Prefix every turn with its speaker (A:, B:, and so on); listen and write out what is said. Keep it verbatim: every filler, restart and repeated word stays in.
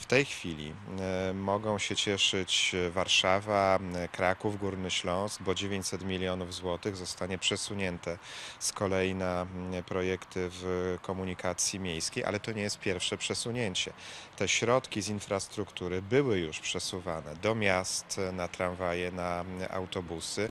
A: W tej chwili e, mogą się cieszyć Warszawa, e, Kraków, Górny Śląsk, bo dziewięćset milionów złotych zostanie przesunięte z kolei na mm, projekty w komunikacji miejskiej, ale to nie jest pierwsze przesunięcie. Te środki z infrastruktury były już przesuwane do miast, na tramwaje, na mm, autobusy.